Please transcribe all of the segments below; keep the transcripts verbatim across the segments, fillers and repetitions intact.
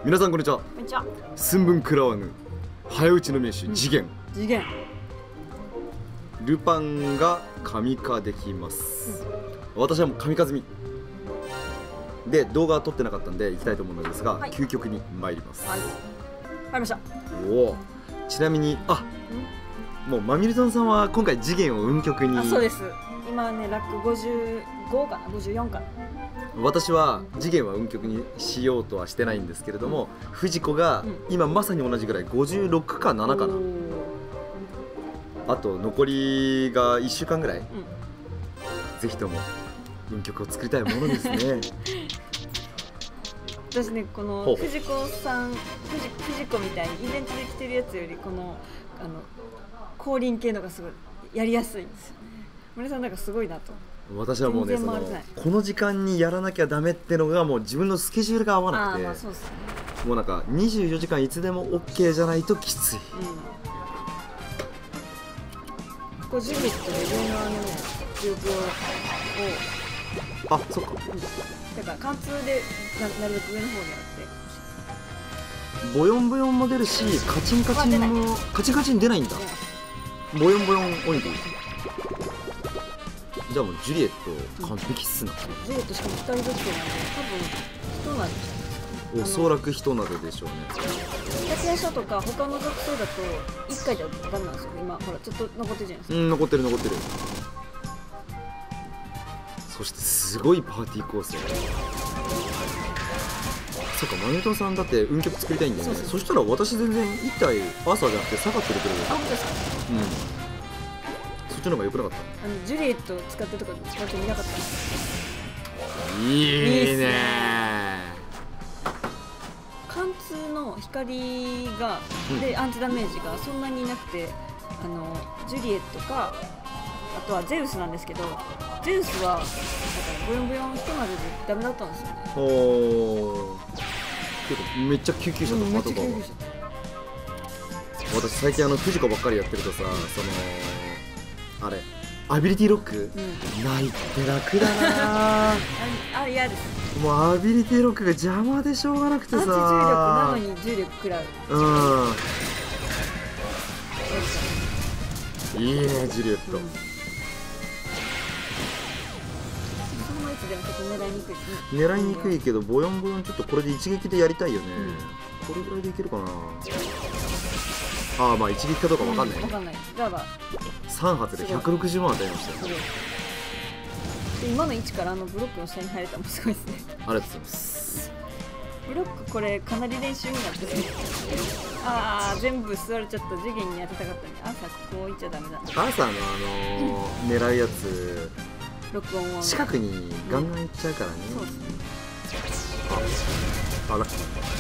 皆さんこんにちは。 こんにちは。 寸分食らわぬ早打ちの名手、次元。 次元。 ルパンが神化できます、うん、私はもう神化済みで動画は撮ってなかったんで行きたいと思うのですが、はい、究極に参ります。 はい、わかりました。 おお、ちなみにあ、もうマミルトンさんは今回次元を運極に。 あ、そうです。今ねラックごじゅうごかな、ごじゅうよんかな。 私は次元は運極にしようとはしてないんですけれども、うん、藤子が今まさに同じぐらいごじゅうろくかななかな。あと残りがいっしゅうかんぐらい、うん、ぜひとも運極を作りたいものですね。 私ね、この藤子さん、藤, 藤子みたいにイベントで着てるやつよりこのあの後輪系のがすごいやりやすいんですよね。森さんなんかすごいなと。 私はもうね、そのこの時間にやらなきゃダメってのがもう自分のスケジュールが合わなくて、 あ、そうですね、 もうなんかにじゅうよじかんいつでも OK じゃないときつい。うん、 ここジュリットで上のあの記憶を、 あ、そっか、うん、 だから貫通で な, なるべく上の方にあってボヨンボヨンも出るし、カチンカチンもカチンカチン出ないんだ。ボヨンボヨンオニティ。じゃあもうジュリエット完璧っすな。 ジュリエットしかもふたりずつなんで多分人なんでしょうね。 おそらく人などでしょうね。 百円書とか他の属性だといっかいじゃダメなんですよ。今ほらちょっと残ってるじゃないですか。 うん、残ってる残ってる。そしてすごいパーティー構成。そっか、マネトンさんだって運極作りたいんだよね。 そ, そしたら私全然いったい朝じゃなくて下がってるけど。 あ、本当ですか。 うん、そっちの方が良くなかった。 あのジュリエット使ってとか使ってみなかった。 いいね。 貫通の光が、うん、でアンチダメージがそんなになくて、あのジュリエットかあとはゼウスなんですけど、ゼウスはだからボヨンボヨンひとまででダメだったんですよね。 おお。結構めっちゃ救急車とかパトカーが。私最近あの藤子ばっかりやってるとさ、そのあれアビリティロック、うん、ないって楽だな。 あれ嫌です。 もうアビリティロックが邪魔でしょうがなくてさ。アンチ重力なのに重力食らう。 うん。いいねジュリエット。うん、 そのやつでもちょっと狙いにくいですね。 狙いにくいけどボヨンボヨンちょっとこれで一撃でやりたいよね。うん、これぐらいでいけるかな。ああ、まあ一撃かどうかわかんない。 わ、うん、かんない。じゃあさん発でひゃくろくじゅうまん与えましたよ。 今の位置からあのブロックの下に入れたのもすごいですね。 ありがとうございます。 ブロックこれかなり練習になってね。ああ、全部座れちゃった。次元に当てたかったね。朝ここ置いちゃダメだ。 朝のあのー、狙うやつ録音を近くにガンガンいっちゃうからね。うん、そうですね。あ、あら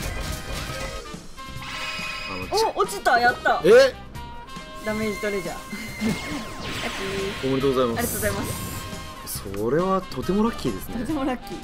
お、落ちた、やった。 え、 ダメージトレジャー。 おめでとうございます。 ありがとうございます。 それはとてもラッキーですね。 とてもラッキ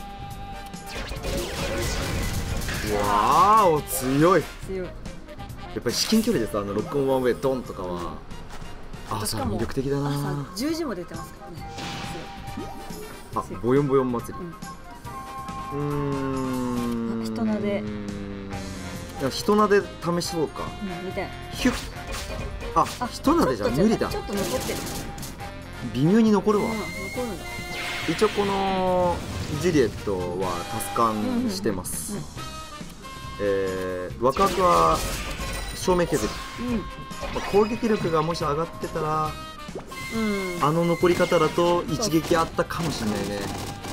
ー。わーお、強い。 強い。 やっぱり至近距離でさ、あのロックオンワンウェイドンとかは、うん、あ、それ魅力的だな。 朝じゅうじも出てますからね。 あ、ボヨンボヨン祭り。うーん。 人なで。 いや、人なで試そうか。 うん、みたいな。 ヒュッ。あ、人なでじゃ無理だ。 ちょっと残ってる。 微妙に残るわ。 うん、残るんだ。 一応このジュリエットはタスカンしてます。うんうんうん、えー、ワクワクは照明削り。うん、まあ、攻撃力がもし上がってたら、うん、あの残り方だと一撃あったかもしれないね。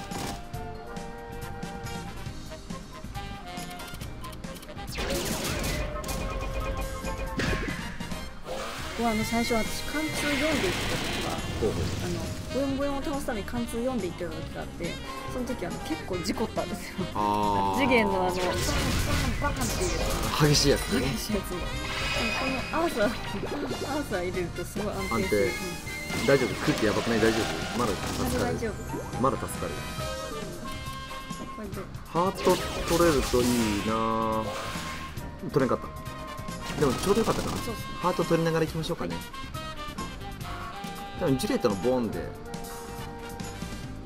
あの最初私貫通読んでいってた時は、あのボヨンボヨンを倒すために貫通読んでいってた時があって、その時は結構事故ったんですよ。次元のあのバンバンバンっていう激しいやつね。 激しいやつもこのアーサーアーサー入れるとすごい安定する。 大丈夫、空気やばくない？大丈夫？まだ助かる。 大丈夫。 まだ助かる。ハート取れるといいな。取れんかった。でもちょうどよかったかな。ハート取りながらいきましょうかね。多分ジュリエットのボーンで、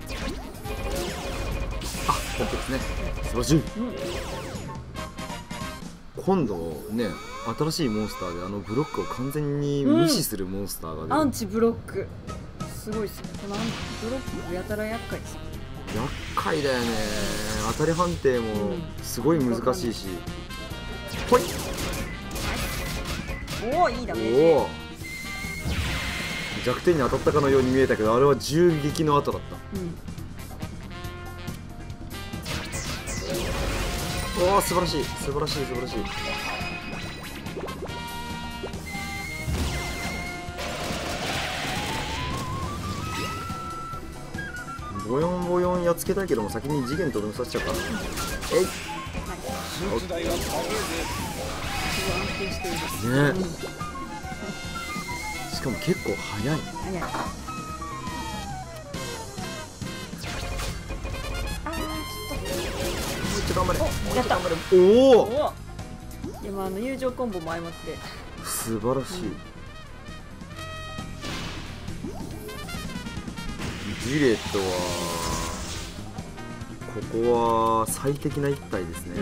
あ、本当ですね。素晴らしい。うん、 今度ね新しいモンスターであのブロックを完全に無視するモンスターが出る、 アンチブロックすごいですね。このアンチブロックやたら厄介ですよ。 厄介だよね。当たり判定もすごい難しいし、ほい、 おおいいダメージ。 おお弱点に当たったかのように見えたけど、あれは銃撃の後だった。うん、おお素晴らしい素晴らしい素晴らしい。ボヨンボヨンやっつけたいけども先に次元とどめさせちゃうから。えい、ね、しかも結構早い。 早い。あーちょっともう一度頑張れ。もう一度頑張れ。おお。でもあの友情コンボも相まって素晴らしい。うん、ジレットはここは最適な一体ですね。うん、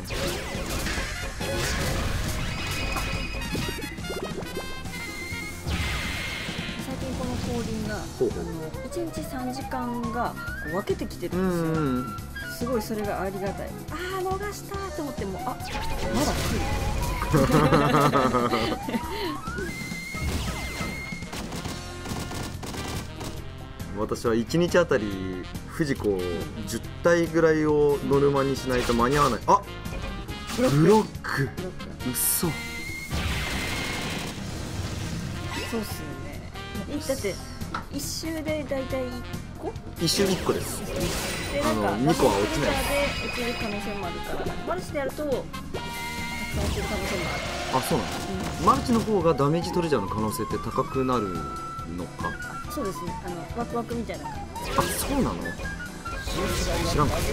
最近この降臨があのいちにちさんじかんが分けてきてるんですよ。うん、すごいそれがありがたい。ああ逃したと思っても、あまだ来る。 私はいちにちあたりフジコじゅったいぐらいをノルマにしないと間に合わない。あ、ブロック。うっそ。 そうっすよね。だって一周でだいたいいっこ？ 一周いっこです。 でなんかにこは落ちない。 で落ちる可能性もあるから、マルチでやるとたくさん落ちる可能性もある。 あ、そうなんです。うん、マルチの方がダメージトレジャーの可能性って高くなるのか。 そうですね。あのワクワクみたいな感じ。 あ、そうなの？知らんかった。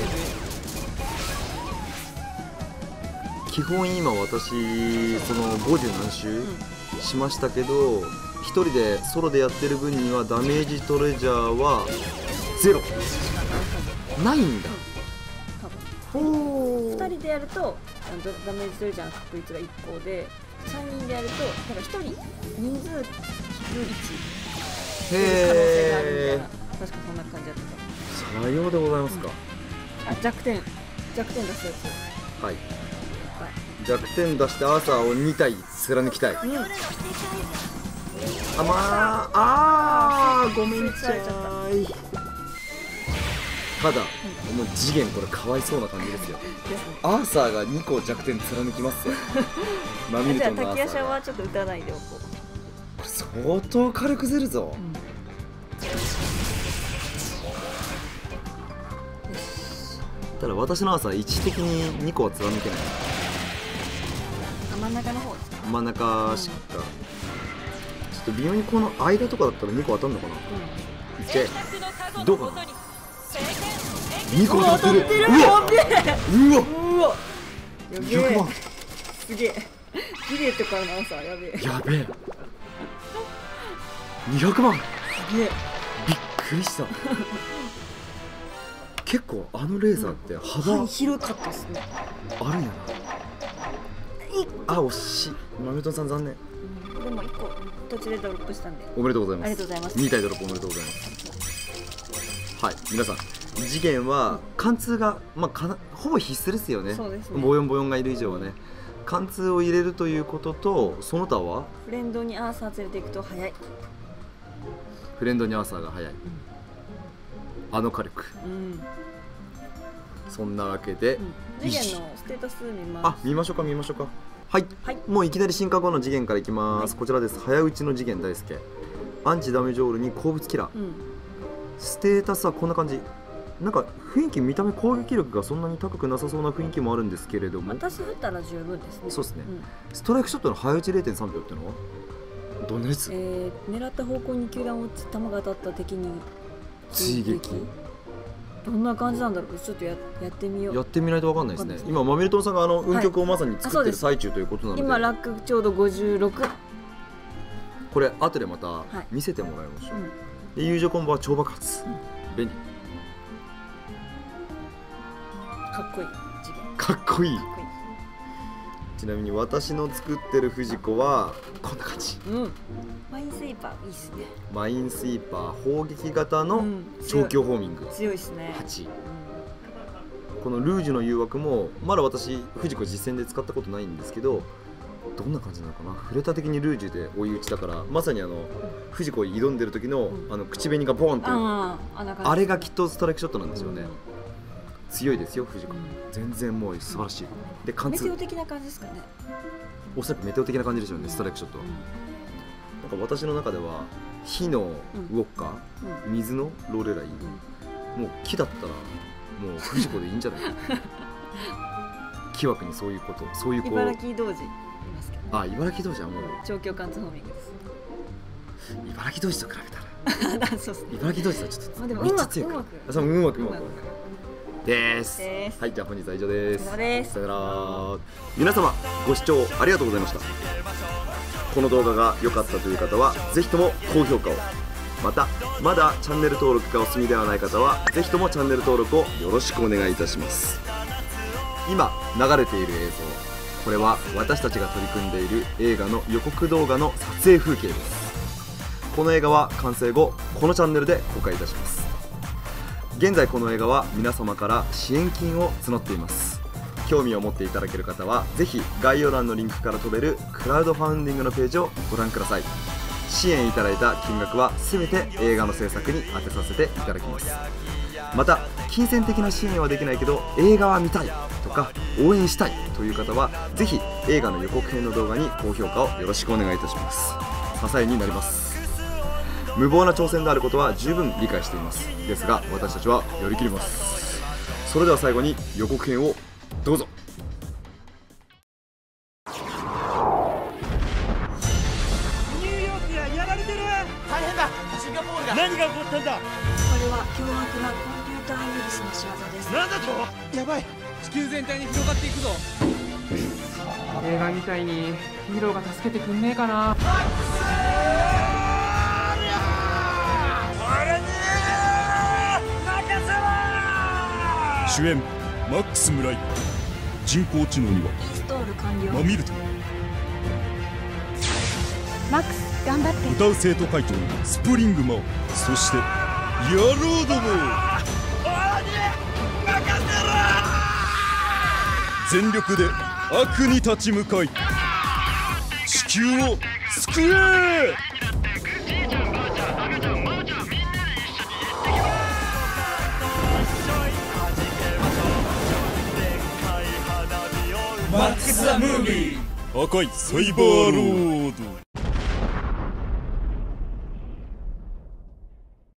基本今私そのごじゅう何周しましたけど、一人でソロでやってる分にはダメージトレジャーはゼロ。ないんだ。 多分。ほう。ふたりでやるとダメージトレジャーの確率がいっこで、さんにんでやるとだからひとり人数引くいち。へえ。確かそんな感じだった。 さようでございますか。 うん、あ、弱点弱点出すやつ。 はい。はい、弱点出してアーサーをに体貫きたい。うん、あ、まああーごめんちゃい。ただ、うん、もう次元これかわいそうな感じですよ。アーサーがにこ弱点貫きますよ。マミルトンのアーサーが。じゃあ滝夜叉はちょっと打たないでおこう。 これ相当軽くずるぞ。うん、ただ私の朝位置的ににこは貫けない。 真ん中の方ですか？ 真ん中しか、うん、ちょっと微妙にこの間とかだったらにこ当たるのかな。うん、いってどうかな。にこ当たってる。うわうわうわひゃくまん。 すげえ。ギレットからの朝やべえ。 やべえ。にひゃくまん。すげえ。 びっくりした。結構あのレーザーって幅、 うん、広かったですね。 あるんやな。あ、惜しい。マメトンさん残念。 うん、でもいっこ途中でドロップしたんで。 おめでとうございます。 ありがとうございます。 に体ドロップおめでとうございます。はい、皆さん次元は貫通が、まあ、かなほぼ必須ですよね。 そうですね。 ボヨンボヨンがいる以上はね、貫通を入れるということと、その他はフレンドにアーサー連れていくと早い。 フレンドにアーサーが早い。うん、あの火力。うん、そんなわけで、 うん、次元のステータス見ます。 あ、見ましょうか見ましょうか。はい、はい、もういきなり進化後の次元からいきます。はい、こちらです。早打ちの次元大輔。アンチダメージオールに鉱物キラー。うん、ステータスはこんな感じ。なんか雰囲気見た目攻撃力がそんなに高くなさそうな雰囲気もあるんですけれども、 私振ったら十分ですね。 そうですね。うん、ストライクショットの早打ち れいてんさんびょうっていうのはどんなやつ？ えー、狙った方向に球団落ち球が当たった敵に追撃。 どんな感じなんだろう。ちょっと や, やってみよう。 やってみないとわかんないですね。今マミルトンさんがあの運曲をまさに作ってる最中ということなので、 今ラックちょうどごじゅうろく。 これ後でまた見せてもらいましょう。はい、うん、で友情コンボは超爆発。うん、便利。 かっこいい。 かっこいい。 ちなみに私の作ってる藤子はこんな感じ、 うん、マインスイーパーいいっすね。 マインスイーパー砲撃型の長距離ホーミング、 うん、強いっすね。 はち、うん、このルージュの誘惑もまだ私藤子実戦で使ったことないんですけど、どんな感じなのかな。フレタ的にルージュで追い打ちだから、まさにあの藤子に挑んでる時の、うん、あの口紅がボーンって、あ, あれがきっとストライクショットなんですよね、うん、強いですよ藤子、うん、全然もう素晴らしい。で貫通、 メテオ的な感じですかね。 おそらくメテオ的な感じでしょうね、うん、ストライクショットは、うん、なんか私の中では火のウォッカ、うん、水のローレライ、うん、もう木だったらもう藤子でいいんじゃないか木枠にそういうこと、そういうこう茨城童子いますけど、 あ、茨城童子はもう長距貫通ホーミングです。 茨城童子と比べたらそうっすね、 茨城童子とちょっと、 まあ、でもうまくうまくあ、そう、うまくうまくです。 です。 はい、じゃあ本日は以上です。 さよなら。皆様ご視聴ありがとうございました。この動画が良かったという方はぜひとも高評価を、またまだチャンネル登録がお済みではない方はぜひともチャンネル登録をよろしくお願いいたします。今流れている映像、これは私たちが取り組んでいる映画の予告動画の撮影風景です。この映画は完成後このチャンネルで公開いたします。現在この映画は皆様から支援金を募っています。興味を持っていただける方はぜひ概要欄のリンクから飛べるクラウドファウンディングのページをご覧ください。支援いただいた金額は全て映画の制作に充てさせていただきます。また金銭的な支援はできないけど映画は見たいとか応援したいという方はぜひ映画の予告編の動画に高評価をよろしくお願いいたします。支えになります。無謀な挑戦であることは十分理解しています。ですが私たちはやりきります。それでは最後に予告編をどうぞ。 ニューヨークがやられてる。大変だ、シンガポールが。何が起こったんだ。 これは凶悪なコンピューターウイルスの仕業です。 なんだと。やばい、地球全体に広がっていくぞ。 映画みたいにヒーローが助けてくんねえかな。 主演マックス・ムライ、人工知能にはインストール完了。 マミルト、 マックス頑張って。 歌う生徒会長スプリングマン、そして野郎ども全力で悪に立ち向かい地球を救え。 マックス・ザ・ムービー。 赤いサイバーロード。